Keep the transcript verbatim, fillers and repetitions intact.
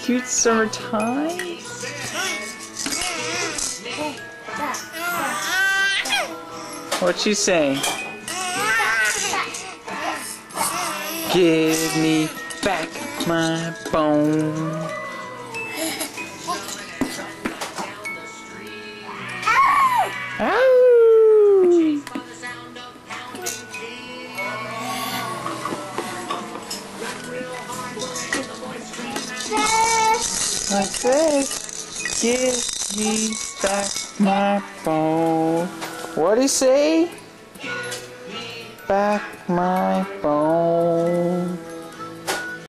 cute summertime? What'd she say? Give me back my bone. Ow! Like this. Give me back my bone. What'd he say? Back my bone.